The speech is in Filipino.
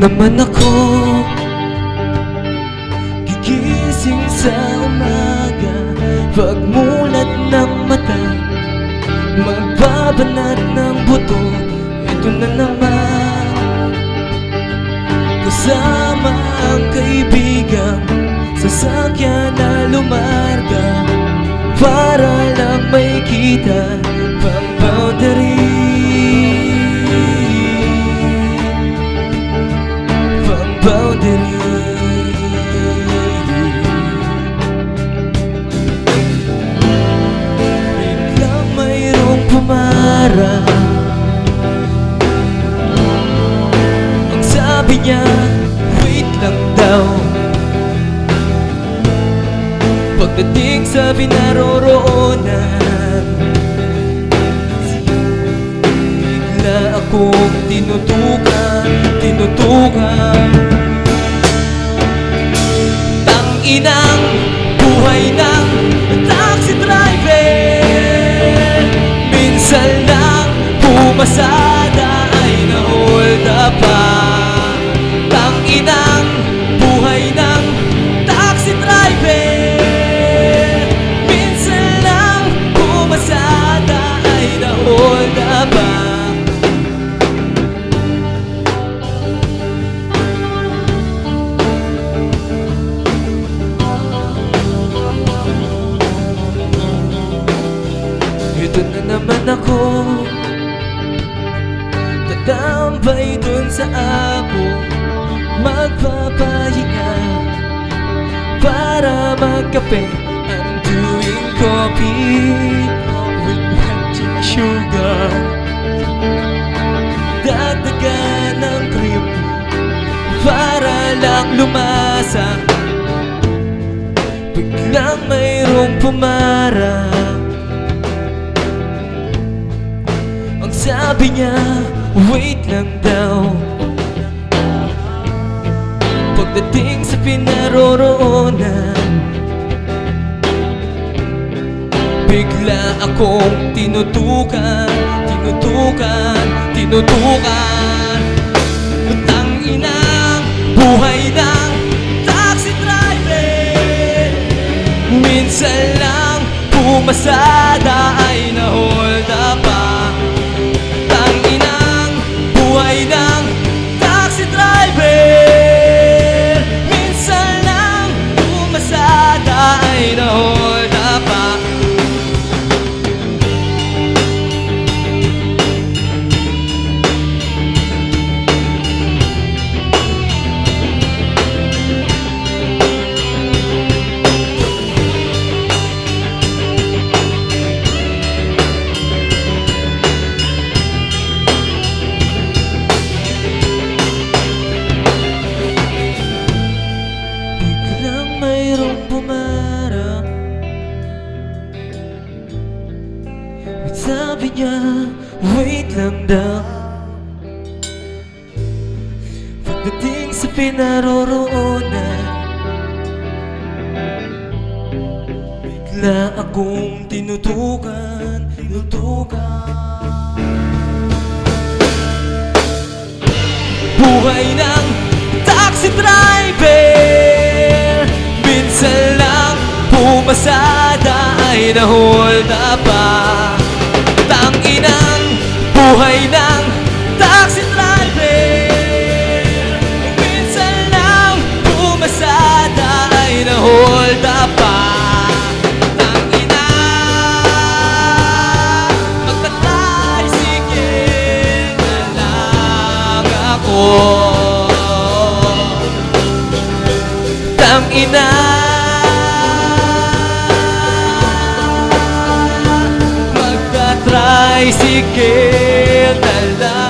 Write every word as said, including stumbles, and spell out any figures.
naman ako gigising sa umaga, pagmulat ng mata, magbabanat ng buto. Ito na naman, kasama ang kaibigan, sasakyan na lumarga, para lang may kita pang boundary. Boundary. Biglang mayroong pumara, ang sabi niya, wait lang daw. Pagdating sa pinaroroonan, bigla akong tinutukan, tinutukan. Inang buhay ng taxi driver, minsan lang pumasada ay na-hold up pa. Tanginang buhay ng taxi driver, minsan lang pumasada ay na-hold up pa. Ito na naman ako, tatambay dun sa ako, magpapahinga para magkape. I'm doing coffee with magic sugar, dagdagan ng cream para lang lumasa. Biglang mayroong pumara, sabi niya, wait lang daw. Pagdating sa pinaroroonan, bigla akong tinutukan, tinutukan, tinutukan. Tanginang buhay ng taxi driver, minsan lang pumasada ay na-hold up pa. Buhay ng taxi driver, minsan lang pumasada ay na-hold up pa. Sabi niya, wait lang daw. Pagdating sa pinaroroonan, bigla akong tinutukan, tinutukan. Buhay ng taxi driver, minsan lang pumasada ay na-hold up pa. Tanginang buhay ng taxi driver, minsan lang pumasada ay na-hold up pa. Tangina, magta-tricycle na lang ako. Tangina, tricycle na lang.